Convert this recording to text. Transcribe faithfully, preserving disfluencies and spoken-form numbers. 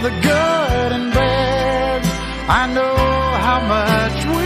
the good and bad. I know how much we